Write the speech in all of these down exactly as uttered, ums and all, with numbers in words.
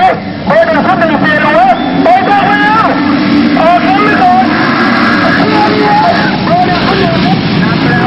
เบอร์หนึ่งพันหนึ่งเสียหลวงไปก็ไปแล้วออกกันไม่ก่อนเบอร์หนึ่งพันหนึ่งนับแล้ว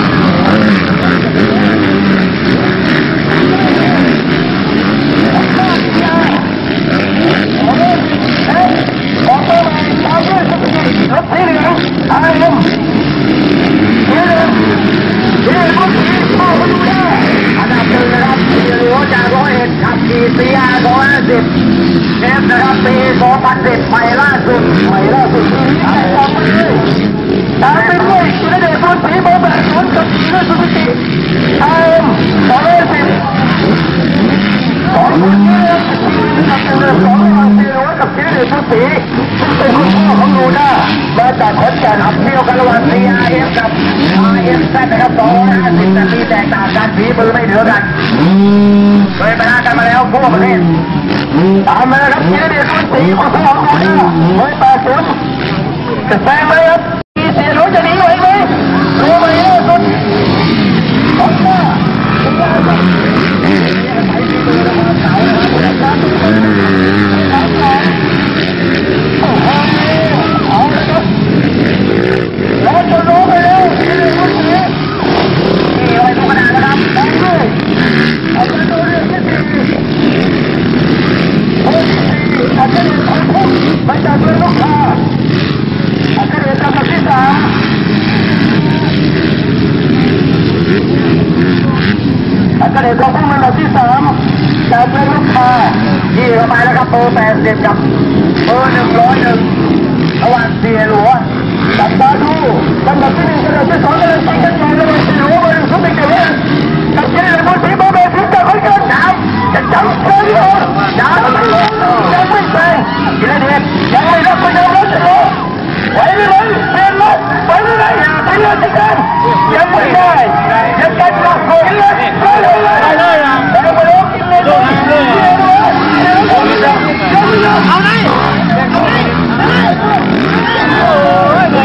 ออกตัวใหม่ตามด้วยสุดที่รถสีเหลืองไอ้ลมเสียเหลืองเสียเหลืองที่พ่อมาดูได้อันดับหนึ่งนะครับเสียเหลืองจากร้อยเอ็ดขับขี่เสียสองห้าสิบเอฟนะครับปีสองพันสิบใหม่ล่าสุดใหม่ล่าสุดตามไปด้วยตามไปด้วยกินได้บนสีเบอร์แปดศูนย์กับกินได้สุดที่ไอ้ลมสองร้อยสิบสองคนนี้กับเรือสองพันสี่ร้อยกับเสียเหลืองทุกสีเป็นคุณพ่อของลูน่ามาจากขอนแก่นอัพเที่ยวกันระหว่าง ซี อาร์ เอฟ กับ อาร์ เอ็ม แซด นะครับสองร้อยห้าสิบแต่มีแตกต่างกันฝีมือไม่เหนือกันเคยประทะกันมาแล้วทั่วประเทศตามมาแล้วครับเสียเหลืองทุกสีของสองลูน่าร้อยแปดสิบจะแซงไหมครับมีเสียเหลืองจะหนีไหวไหมรู้ไหมล่าสุดขอนแก่นแล้วจะรู้ไปแล้วนี่อะไรทุกขนาดนะครับได้ด้วยอาจจะดูเรื่องที่สี่อาจจะเรียนของผมมาจากเรื่องลูกค้าอาจจะเรียนจากที่สามอาจารย์ของพวกมันแบบที่สามจากเรื่องลูกค้าที่เข้าไปแล้วครับเบอร์แปดสิบกับเบอร์หนึ่งร้อยหนึ่งระหว่างเสียหลวงจับตาดูลำดับที่หนึ่งลำดับที่สองลำดับที่สามระหว่างเสียหลวงเบอร์หนึ่งสุดที่เจ็ดกับเสียหลวงบนสีเบอร์แปดสิบจากคนกันจับจะจับเสียหลวงจับไม่ลงยังไม่แซงกิเลสยังไม่รับไม่ยอมรับเสียหลวงไหวไม่ไหวเปลี่ยนรถไหวไม่ไหวไปเลยที่กันยังไม่ได้ยังกันหลักคนเลยไปเลยเลยแต่ไม่รู้กินเลยดูเลยเอาไหนโอ้ยเลย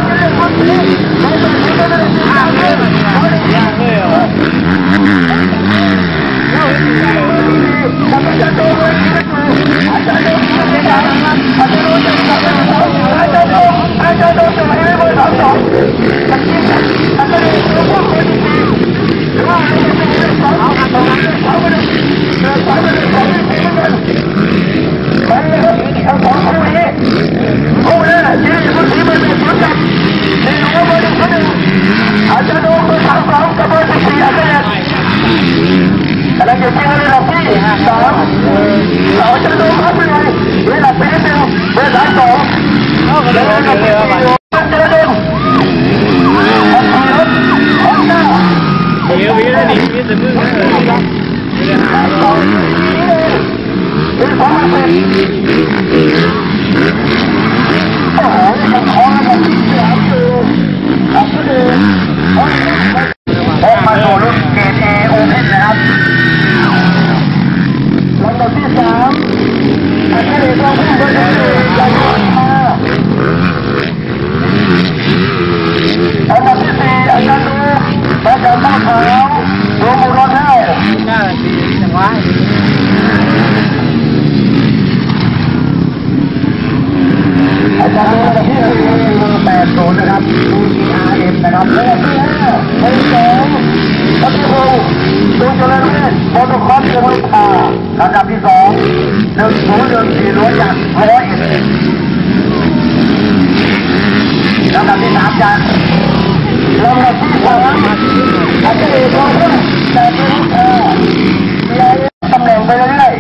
แต่ยังจริงๆระดับที่สามเราจะดูครับไปเลยระดับที่หนึ่งระดับสองเขาก็ได้ระดับที่สามจะเดินขับขี่รถของหน้าเดี๋ยววิ่งได้ดีวิ่งแต่มือเลยเป็นสองพันสิบโอ้โหยังคล้องกันสามตัวขับก็เดินออกมาสู่รุ่นเกรดเอโอเพนนะครับลำดับที่สามอาจารย์เราผู้บริหารลำดับที่ห้าลำดับที่สี่อาจารย์ดูมาจากบ้านขาวดูมูลค่าน่าดีจังวะอาจารย์ดูลำดับที่สี่เบอร์แปดศูนย์นะครับดู ซี อาร์ เอ็ม นะครับลำดับที่ห้าเบอร์สองลำดับที่หกดูเจริญเวชโปรโตคอลเจริญพาลำดับที่สองหนึ่งศูนย์หนึ่งสี่ร้อยจากร้อยเอ็ดลำดับที่สามจากลำดับที่สามอาจจะเอกร้อยเพื่อแต่ไม่รู้เธอย้ายตำแหน่งไปเรื่อย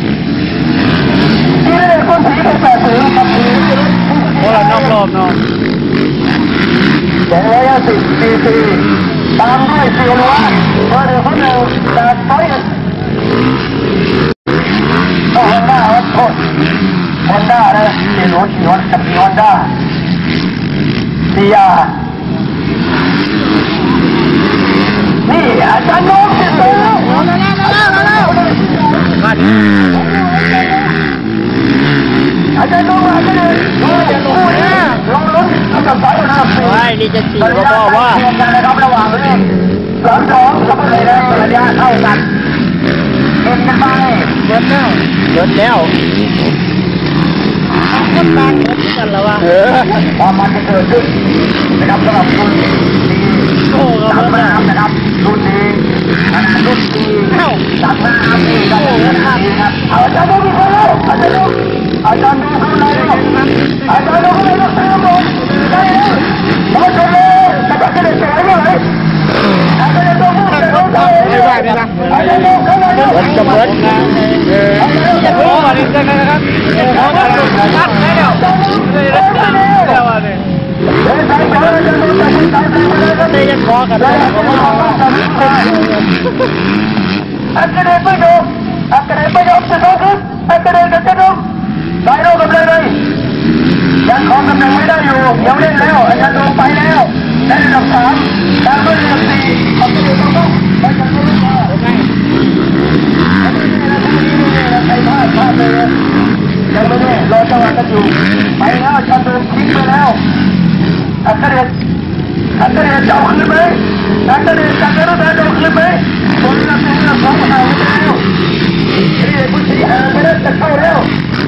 ๆที่ได้คนสีเป็นแปดสิบกับสีโอ้ละนอกรอบเนาะสองร้อยห้าสิบซีซีตามด้วยเสียหลวงเบอร์หนึ่งคนหนึ่งจากร้อยเอ็ดก็ฮอนด้าครับโทษฮอนด้านะเสียหลวงสีฮอนกับสีฮอนด้าซีอาร์นี่อาจารย์น้องเสร็จแล้วมาแล้วมาแล้วมาแล้วอาจารย์น้องอาจารย์เลยดูเด็กคู่นี้ลงลุ้นกับสายหน้าสี่ไม่นี่จะสี่ก็บอกว่านะครับระหว่างเล่นสองสองกับอะไรนะระยะเท่ากันเอ็นกันไปเบิดแล้วเบิดแล้วคนบางคนกันแล้ววะความมันจะเกิดขึ้นนะครับสำหรับรุ่นดีสามน้ำนะครับรุ่นดีขนาดรุ่นดีสามน้ำนี่ก็ครับเอาอาจารย์ดูมีคนแล้วอาจารย์ดูอาจารย์ดูคนไหนอาจารย์ดูคนไหนก็ตามผมได้เลยมาชมเลยจะจะจะสวยไหมอาจารย์ดูผู้เชี่ยวชาญไม่ได้นะอาจารย์ดูคนไหนจะเบิดจะรู้ว่านี่จะนะครับจะรู้ว่าตัดแล้วเลยแล้วเลยเตะคอกันเลยอันกระเด็นไปโยมอันกระเด็นไปโยมจะต้องขึ้นอันกระเด็นจะต้องไปโน่นกันเลยยังครองกำลังไม่ได้อยู่ยังเล่นแล้วอาจารย์ลงไปแล้วได้ระดับสามดาวด้วยระดับสี่อันกระเด็นต้องต้องไปจับตัวมาใครพลาดพลาดเลยยังไม่ได้รอจังหวะกันอยู่ไปแล้วอาจารย์โดนทิ้งไปแล้วอันกระเด็นอันกระเด็นจะเอาขึ้นไหมอันกระเด็นจะกระโดดจะเอาขึ้นไหมคนละตัวละสองคนเอาไปแล้วนี่ผู้ชี้หาไปแล้วจะเข้าแล้ว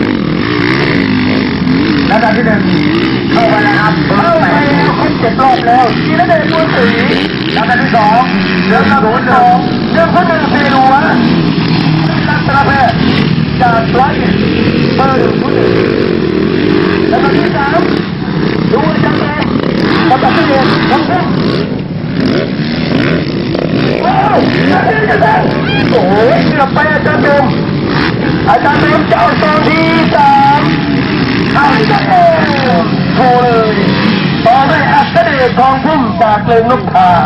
ระดับที่หนึ่งเข้าไปแล้วครับเข้าไปครบเจ็ดรอบแล้วทีละเด็กตัวสีระดับที่สองเรื่องกระโดดสองเรื่องคนหนึ่งเซนัวลักษณะแพทย์จากไลท์เบอร์หนึ่งคนหนึ่งระดับที่สามดูจังเลยระดับที่เจ็ดน้องพุ่งว้าวอาจารย์อาจารย์โอ้ยเกือบไปอาจารย์เดิมอาจารย์เดิมเจ้าตอนที่สามเอาจังเลยโทรเลยต่อด้วยอัครเดชทองพุ่มจากเกลือนกทา